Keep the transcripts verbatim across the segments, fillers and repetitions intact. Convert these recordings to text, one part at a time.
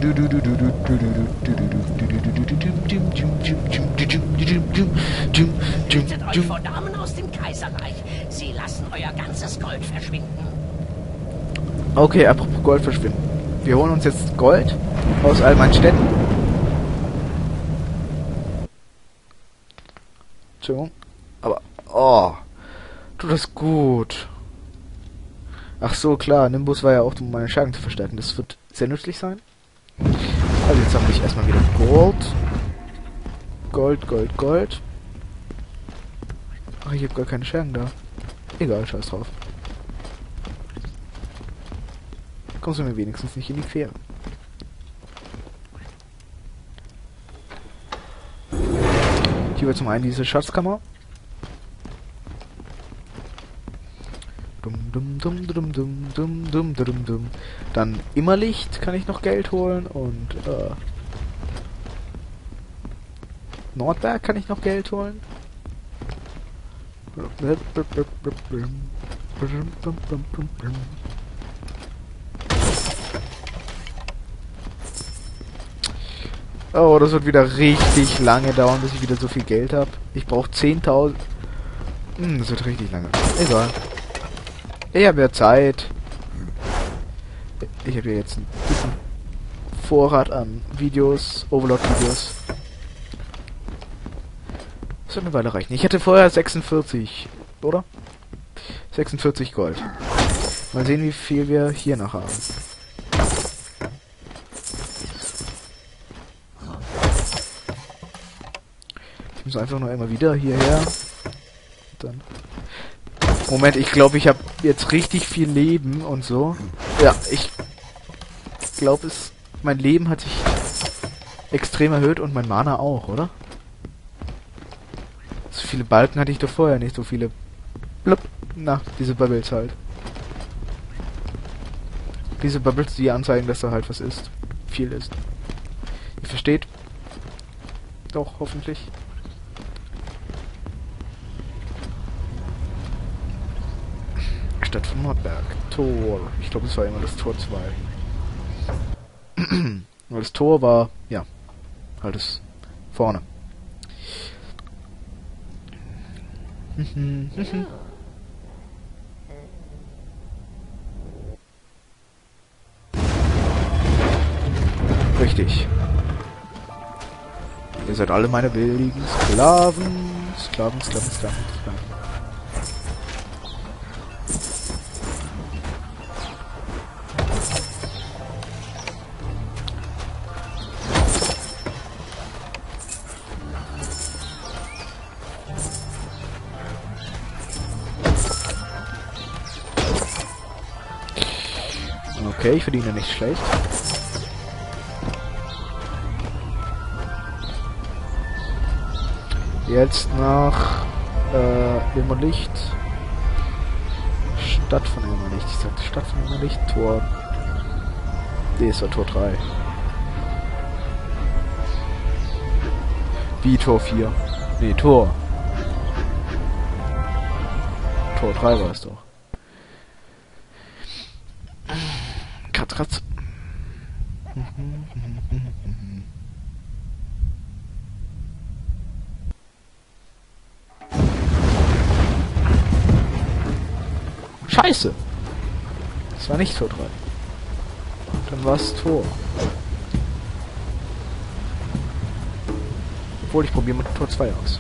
Hütet euch vor Damen aus dem Kaiserreich. Sie lassen euer ganzes Gold verschwinden. Okay, apropos Gold verschwinden. Wir holen uns jetzt Gold aus all meinen Städten. Entschuldigung. Aber, oh, tut das gut. Ach so, klar, Nimbus war ja auch, um meine Schergen zu verstärken. Das wird sehr nützlich sein. Also jetzt sammle ich erstmal wieder Gold. Gold, Gold, Gold. Ach, ich habe gar keine Schergen da. Egal, scheiß drauf. Kommst du mir wenigstens nicht in die Quere. Hier wird zum einen diese Schatzkammer. Dum, dum, dum, dum, dum, dum, dum, dum, dum. Dann Immerlicht kann ich noch Geld holen und äh, Nordberg kann ich noch Geld holen. Oh, das wird wieder richtig lange dauern, bis ich wieder so viel Geld habe. Ich brauche zehntausend. Hm, das wird richtig lange. Egal. Ich habe ja Zeit. Ich habe ja jetzt einen guten Vorrat an Videos, Overlord-Videos. Das wird eine Weile reichen. Ich hatte vorher sechsundvierzig, oder? sechsundvierzig Gold. Mal sehen, wie viel wir hier noch haben. Ich muss einfach nur immer wieder hierher. Dann. Moment, ich glaube, ich habe jetzt richtig viel Leben und so. Ja, ich glaube, es, mein Leben hat sich extrem erhöht und mein Mana auch, oder? So viele Balken hatte ich doch vorher nicht, so viele. Blub. Na, diese Bubbles halt. Diese Bubbles, die anzeigen, dass da halt was ist. Viel ist. Ihr versteht? Doch, hoffentlich. Stadt von Nordberg. Tor. Ich glaube, es war immer das Tor zwei. Weil das Tor war, ja, halt das vorne. Richtig. Ihr seid alle meine willigen Sklaven. Sklaven, Sklaven, Sklaven, Sklaven. Okay, ich verdiene nicht schlecht. Jetzt nach äh, Immerlicht. Stadt von Immerlicht. Ich sagte Stadt von Immerlicht. Tor. Nee, ist war Tor drei. Wie Tor vier? Nee, Tor. Tor drei war es doch. Kratz, kratz. Scheiße! Das war nicht Tor drei. Dann war es Tor. Obwohl, ich probiere mal Tor zwei aus.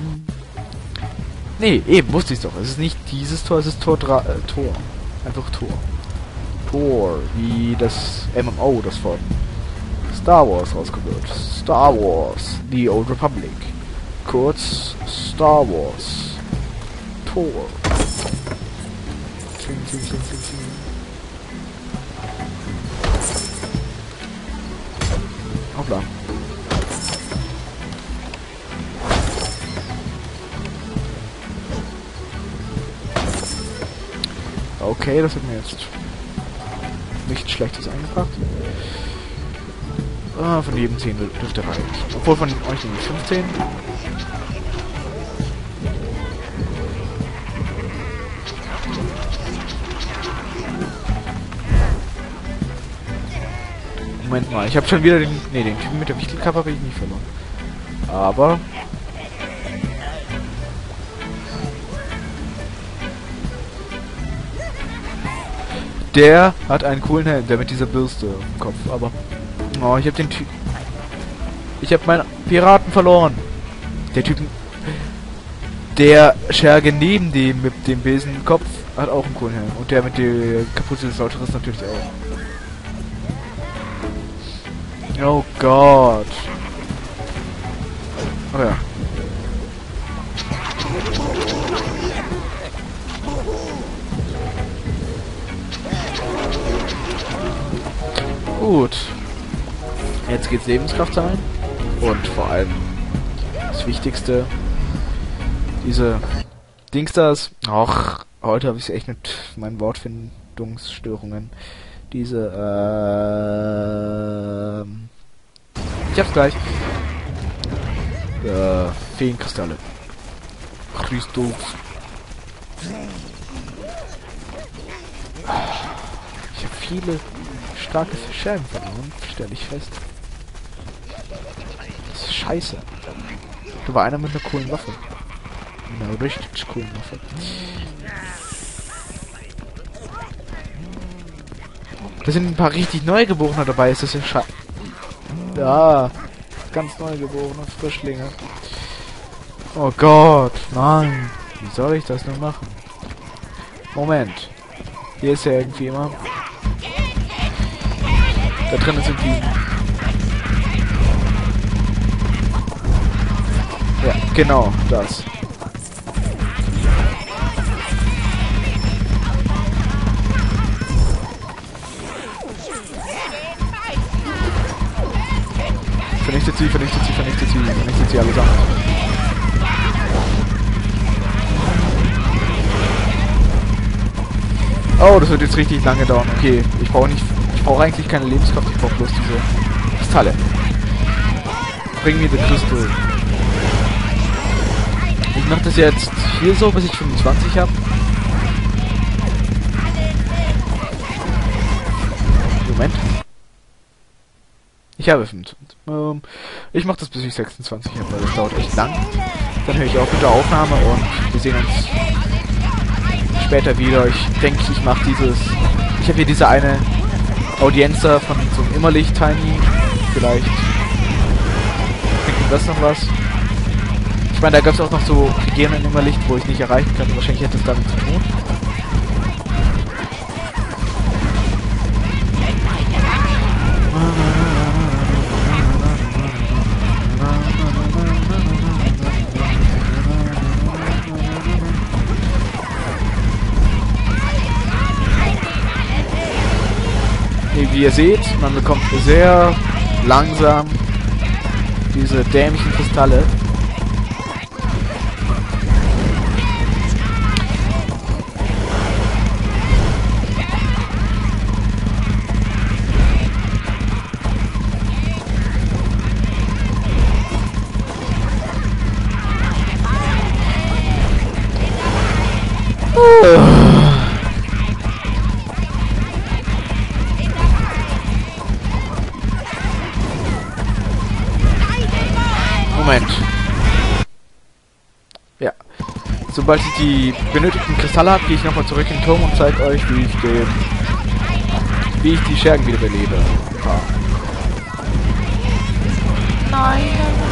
Nee, eben, wusste ich doch. Es ist nicht dieses Tor, es ist Tor drei. Äh, Tor. Einfach Tor. Tor, wie das M M O, das von Star Wars rausgebracht. Star Wars, The Old Republic. Kurz Star Wars. Tor. Zing, zing, zing, zing, zing. Hoppla. Okay, das hat mir jetzt nichts Schlechtes eingebracht. Ah, von jedem zehn dürfte reichen. Obwohl von euch nämlich fünfzehn. Moment mal. Ich habe schon wieder den... Ne, den Typen mit der Wichtelkappe habe ich nicht verloren. Aber... Der hat einen coolen Helm, der mit dieser Bürste im Kopf. Aber... Oh, ich habe den Typen... Ich habe meinen Piraten verloren. Der Typen... Der Scherge neben dem mit dem Besenkopf hat auch einen coolen Helm. Und der mit der Kapuze des Lauteres natürlich auch. Oh Gott. Oh ja. Gut. Jetzt geht's Lebenskraft sammeln. Und vor allem das Wichtigste. Diese Dingsters. Och, heute habe ich es echt mit meinen Wortfindungsstörungen. Diese, ähm... Ich hab's gleich. Äh, Feenkristalle. Christus. Ich habe viele starke Scherben verloren, stelle ich fest. Das ist scheiße. Da war einer mit einer coolen Waffe. Eine richtig coolen Waffe. Da sind ein paar richtig Neugeborene dabei, ist das ja scheiße. Ja, ganz Neugeborene, Frischlinge. Oh Gott, nein. Wie soll ich das nur machen? Moment. Hier ist ja irgendwie immer... Da drin sind die... Ja, genau, das. Vernichtet sie, vernichtet sie, vernichtet sie, vernichtet sie allesamt. Oh, das wird jetzt richtig lange dauern. Okay, ich brauche nicht... Ich brauche eigentlich keine Lebenskraft, ich brauche bloß diese Kristalle. Bring mir die Crystal. Ich mache das jetzt hier so, bis ich fünfundzwanzig habe. Moment. Ich habe fünfundzwanzig. Ähm, ich mache das, bis ich sechsundzwanzig habe, weil das dauert echt lang. Dann höre ich auch mit der Aufnahme und wir sehen uns später wieder. Ich denke, ich mache dieses... Ich habe hier diese eine Audienz da von so einem Immerlicht-Tiny. Vielleicht bringt das noch was. Ich meine, da gab es auch noch so Regionen in Immerlicht, wo ich nicht erreichen kann. Wahrscheinlich hätte es damit zu tun. Wie ihr seht, man bekommt sehr langsam diese dämlichen Kristalle. Moment. Ja. Sobald ich die benötigten Kristalle habe, gehe ich nochmal zurück in den Turm und zeige euch, wie ich den, wie ich die Schergen wieder belebe. Ja. Nein.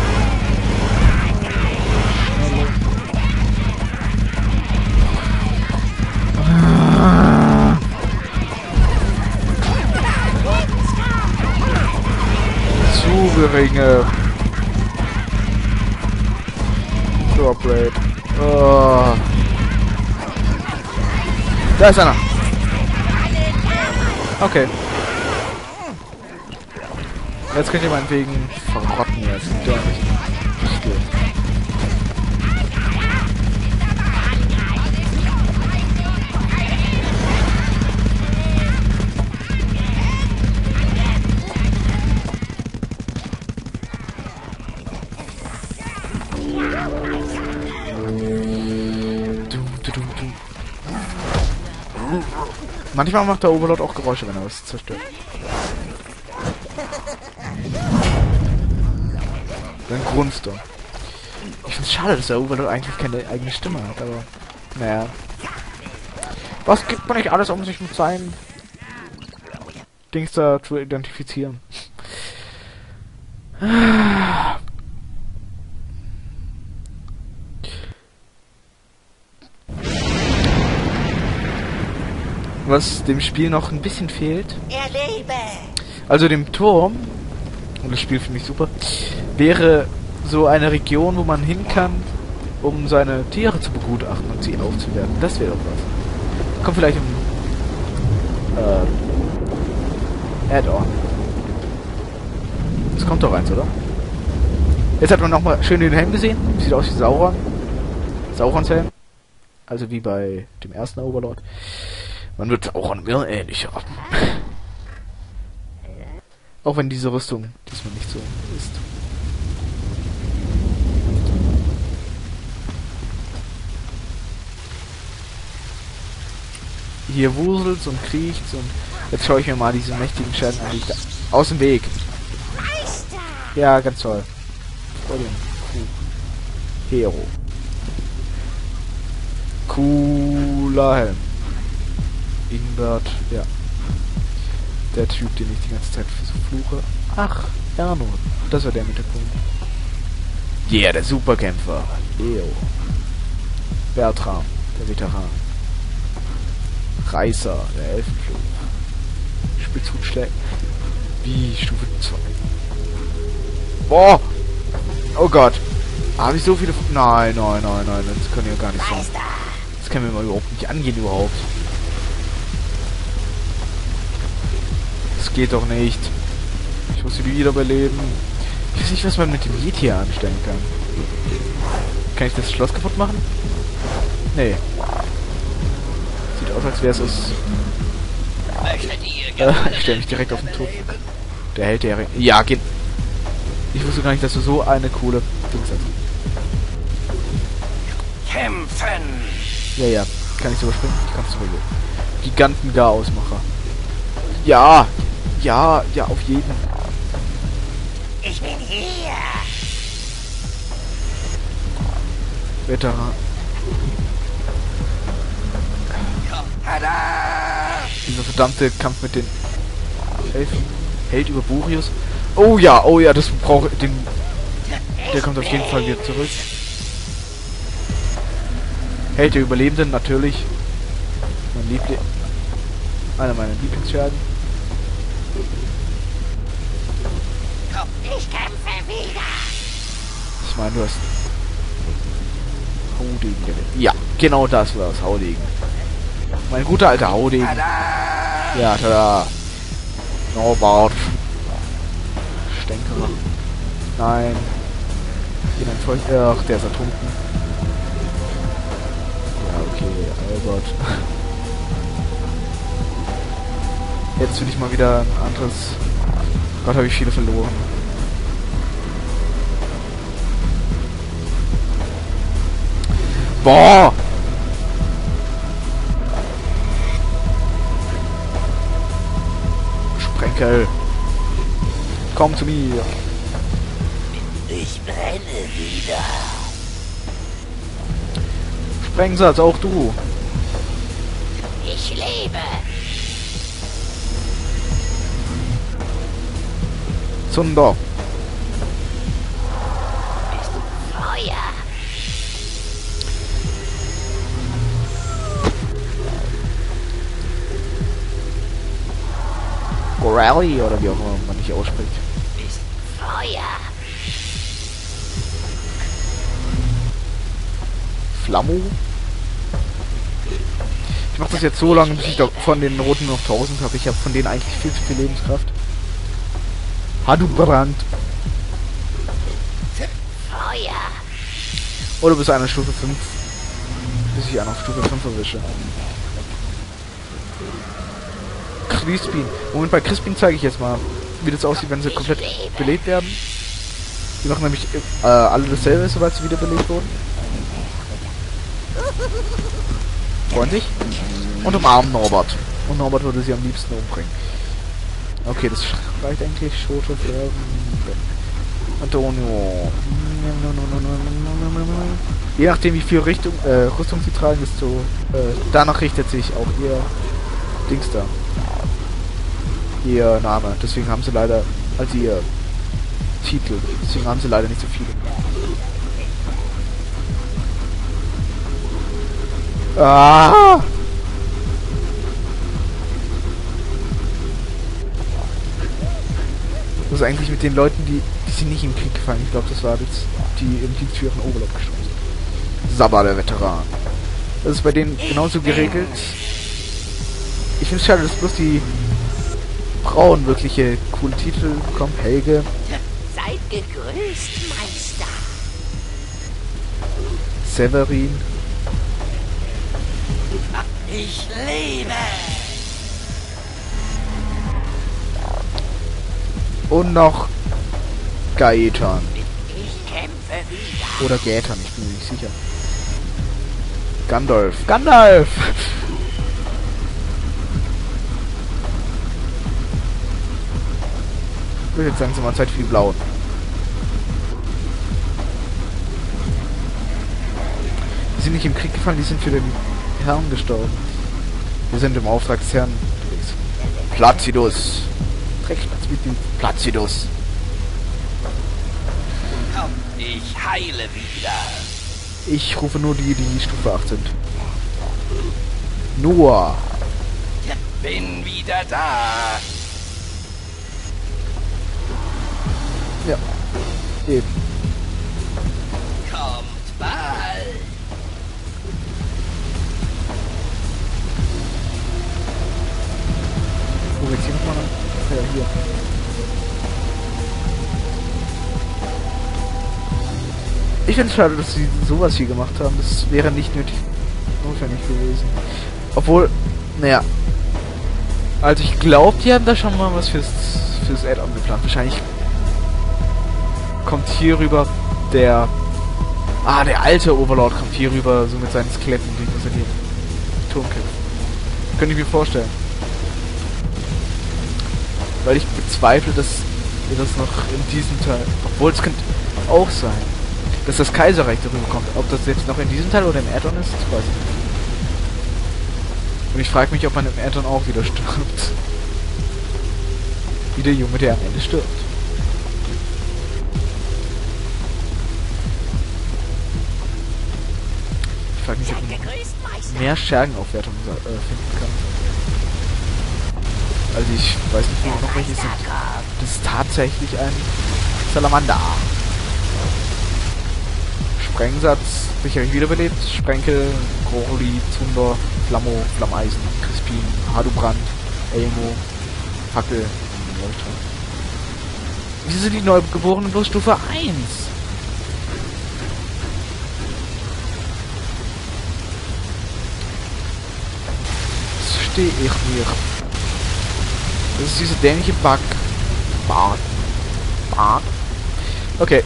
Zu geringe Drop Rate. Oh. Da ist einer. Okay. Jetzt könnt ihr meinetwegen verrotten jetzt. Der nicht. Manchmal macht der Overlord auch Geräusche, wenn er was zerstört. Dann grunzt er. Ich find's schade, dass der Overlord eigentlich keine eigene Stimme hat, aber naja. Was gibt man nicht alles, um sich mit seinen Dings da zu identifizieren? Was dem Spiel noch ein bisschen fehlt, Erlebe! also dem Turm, und das Spiel finde ich super, wäre so eine Region, wo man hin kann, um seine Tiere zu begutachten und sie aufzuwerten. Das wäre doch was. Kommt vielleicht im äh, Add-on. Das kommt doch eins, oder? Jetzt hat man nochmal schön den Helm gesehen. Sieht aus wie Sauron. Saurons Helm. Also wie bei dem ersten Overlord. Man wird Sauron mir ähnlich haben. Auch wenn diese Rüstung diesmal nicht so ist. Hier wuselt's und kriecht's und jetzt schaue ich mir mal diese mächtigen Schergen an, die ich da aus dem Weg. Ja, ganz toll. Vor dem Hero. Cooler Helm. Ingbert, ja. Der Typ, den ich die ganze Zeit verfluche. Ach, Erno. Das war der mit der Punkt. Yeah, der Superkämpfer. Leo. Bertram, der Veteran. Reißer, der Elfenfluch. Spitzhutschläger. Wie Stufe zwei. Boah! Oh Gott! Habe ich so viele... Nein, nein, nein, nein, das kann ja gar nicht sein. Das kann mir mal überhaupt nicht angehen überhaupt. Das geht doch nicht. Ich muss sie wieder beleben. Ich weiß nicht, was man mit dem Yeti anstellen kann. Kann ich das Schloss kaputt machen? Nee. Sieht aus, als wäre es aus... Äh, ich stelle mich direkt auf den Tod. Der hält der... Ja, geht... Ich wusste gar nicht, dass du so eine coole Dings hast. Kämpfen! Ja, ja. Kann ich so überspringen? Ich kann es sowieso. Giganten-Gar-Ausmacher. Ja! Ja, ja, auf jeden. Ich bin hier! Veteran. Tada! Dieser verdammte Kampf mit den Elfen. Held über Burius. Oh ja, oh ja, das braucht den. Der kommt auf jeden Fall wieder zurück. Held der Überlebenden, natürlich. Mein Liebling. Einer meiner Lieblingsschergen. Ich kämpfe wieder! Ich meine, du hast Haudegen. Ja, genau das war das Haudegen. Mein guter alter Haudegen. Tada! Ja, tada. Norbert. Stänkerer. Nein. Jemand voll. Ach, der ist ertrunken. Ja, okay, Albert. Jetzt will ich mal wieder ein anderes. Gott, habe ich viele verloren. Boah! Sprenkel! Komm zu mir! Ich brenne wieder! Sprengsatz, auch du! Ich lebe! Zunder! Bist du Feuer? Gorelli oder wie auch immer man nicht ausspricht. Bist Feuer? Flammo? Ich mache das jetzt so lange, bis ich da von den Roten noch tausend habe. Ich habe von denen eigentlich viel zu viel Lebenskraft. Hadoubrand. Feuer! Oder bis einer Stufe fünf. Bis ich einen auf Stufe fünf erwische. Crispin. Moment, bei Crispin zeige ich jetzt mal, wie das aussieht, wenn sie komplett belebt werden. Die machen nämlich äh, alle dasselbe, sobald sie wieder belebt wurden. Freuen sich. Und umarmen Norbert. Und Norbert würde sie am liebsten umbringen. Okay, das reicht eigentlich schon für... Antonio. Je nachdem, wie viel Richtung, äh, Rüstung sie tragen, desto äh, danach richtet sich auch ihr Dings da. Ihr Name. Deswegen haben sie leider, also ihr Titel. Deswegen haben sie leider nicht so viele. Ah! Was ist eigentlich mit den Leuten, die, die sind nicht im Krieg gefallen? Ich glaube, das war jetzt die im Dienst für ihren Oberlauf gestorben sind. Sabba, der Veteran. Das ist bei denen genauso geregelt. Ich finde es schade, dass bloß die Frauen wirkliche coole Titel bekommen. Helge. Seid gegrüßt, Meister. Severin. Ich lebe. Und noch Gaetan. Ich kämpfe wieder. Oder Gaetan, ich bin mir nicht sicher. Gandalf. Gandalf! Ich würde jetzt sagen, es ist mal Zeit für die Blauen. Die sind nicht im Krieg gefallen, die sind für den Herrn gestorben. Wir sind im Auftrag des Herrn. Placidus. Drecksplatz mit dem Placidus. Komm, ich heile wieder. Ich rufe nur die, die Stufe acht sind. Noah. Bin wieder da. Ja. Eben. Kommt bald. Wo geht's hier nochmal lang? Ja, hier. Ich finde es schade, dass sie sowas hier gemacht haben. Das wäre nicht nötig notwendig gewesen. Obwohl, naja. Also ich glaube, die haben da schon mal was fürs, fürs Add-on geplant. Wahrscheinlich kommt hier rüber der... Ah, der alte Overlord kommt hier rüber, so mit seinen Skeletten, durch was er hier im Turm kämpft. Könnte ich mir vorstellen. Weil ich bezweifle, dass wir das noch in diesem Teil... Obwohl, es könnte auch sein, dass das Kaiserreich darüber kommt. Ob das jetzt noch in diesem Teil oder im Add-on ist, das weiß ich nicht. Und ich frage mich, ob man im Add-on auch wieder stirbt. Wie der Junge, der am Ende stirbt. Ich frage mich, ob man mehr Schergenaufwertungen äh, finden kann. Also ich weiß nicht, wo noch welche sind. Das ist tatsächlich ein Salamander. Sprengsatz, sicherlich wiederbelebt. Sprenkel, Grorli, Zunder, Flammo, Flammeisen, Crispin, Hadubrand, Elmo, Fackel, Leuchtturm. Wieso sind die Neugeborenen bloß Stufe eins? Das verstehe ich nicht. Das ist diese dämliche Bug. Bug. Bug. Okay.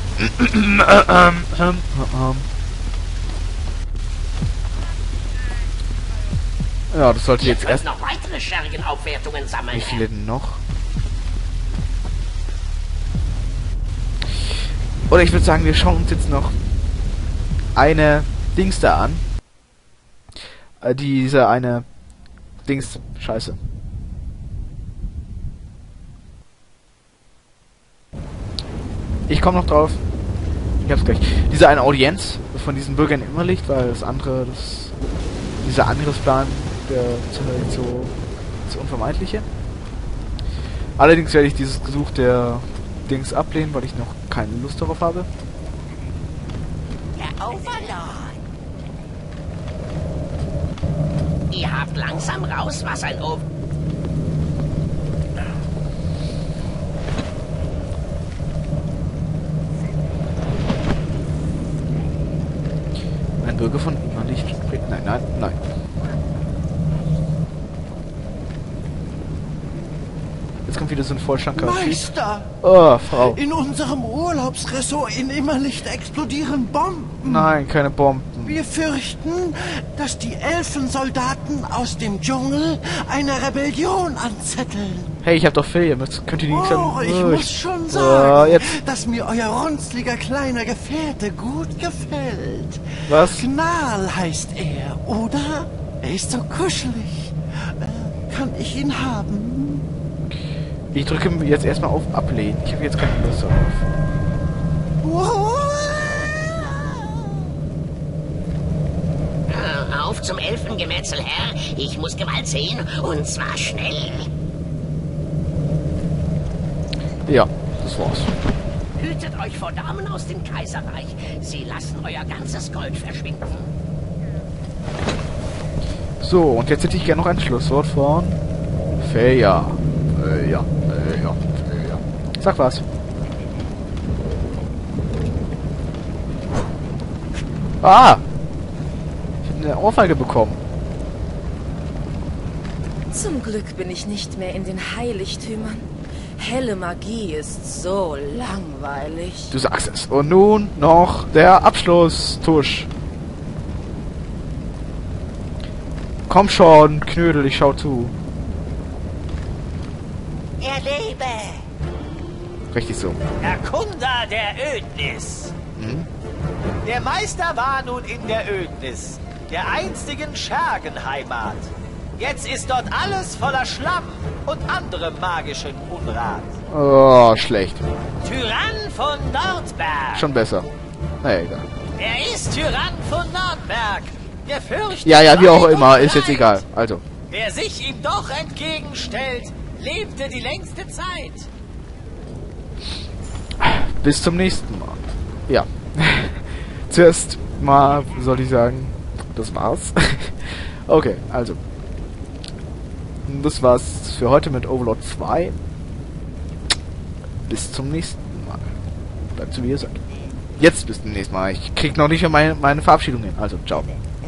Ja, das sollte jetzt erst... noch weitere Schergenaufwertungen sammeln. Wie viele denn noch? Oder ich würde sagen, wir schauen uns jetzt noch eine Dings da an. Äh, diese eine Dings... Scheiße. Ich komme noch drauf. Ich hab's gleich. Diese eine Audienz von diesen Bürgern im Immerlicht, weil das andere, das... Dieser Angriffsplan, der ist so... das Unvermeidliche. Allerdings werde ich dieses Gesuch der Dings ablehnen, weil ich noch keine Lust darauf habe. Der Overlord. Ihr habt langsam raus, was ein Over... Ein Bürger von Immerlicht spricht. Nein, nein, nein. Jetzt kommt wieder so ein vollschlanker Typ. Meister! Oh, Frau. In unserem Urlaubsressort in Immerlicht explodieren Bomben. Nein, keine Bomben. Wir fürchten, dass die Elfensoldaten aus dem Dschungel eine Rebellion anzetteln. Hey, ich hab doch Film. Jetzt könnt ihr die nicht Oh, ich oh, muss schon sagen, oh, jetzt. dass mir euer runzliger kleiner Gefährte gut gefällt. Was? Gnal heißt er, oder? Er ist so kuschelig. Äh, kann ich ihn haben? Ich drücke jetzt erstmal auf Ablehnen. Ich habe jetzt keine Lust darauf. Auf zum Elfengemetzel, Herr. Ich muss Gewalt sehen, und zwar schnell. Ja, das war's. Hütet euch vor Damen aus dem Kaiserreich. Sie lassen euer ganzes Gold verschwinden. So, und jetzt hätte ich gerne noch ein Schlusswort von Feja. Äh, ja, äh, ja, äh, ja. Sag was. Ah! Ich habe eine Ohrfeige bekommen. Zum Glück bin ich nicht mehr in den Heiligtümern. Helle Magie ist so langweilig. Du sagst es. Und nun noch der Abschlusstusch. Komm schon, Knödel, ich schau zu. Erlebe! Richtig so. Erkunder der Ödnis. Mhm. Der Meister war nun in der Ödnis, der einstigen Schergenheimat. Jetzt ist dort alles voller Schlamm und anderem magischen Unrat. Oh, schlecht. Tyrann von Nordberg. Schon besser. Na egal. Er ist Tyrann von Nordberg. Der fürchtet Ja, ja, wie auch Leid immer, und ist jetzt Leid. egal. Also. Wer sich ihm doch entgegenstellt, lebte die längste Zeit. Bis zum nächsten Mal. Ja. Zuerst mal soll ich sagen, das war's. Okay, also. Das war's für heute mit Overlord zwei. Bis zum nächsten Mal. Bleibt so wie ihr seid. Jetzt bis zum nächsten Mal. Ich krieg noch nicht meine, meine Verabschiedung hin. Also, ciao.